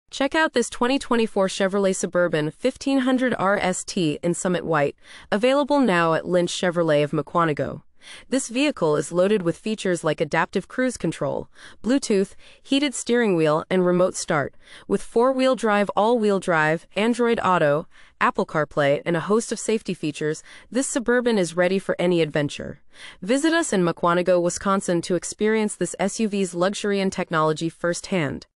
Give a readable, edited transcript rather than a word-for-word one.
Check out this 2024 Chevrolet Suburban 1500 RST in Summit White, available now at Lynch Chevrolet of Mukwonago. This vehicle is loaded with features like adaptive cruise control, Bluetooth, heated steering wheel, and remote start, with four-wheel drive, all-wheel drive, Android Auto, Apple CarPlay, and a host of safety features. This Suburban is ready for any adventure. Visit us in Mukwonago, Wisconsin to experience this SUV's luxury and technology firsthand.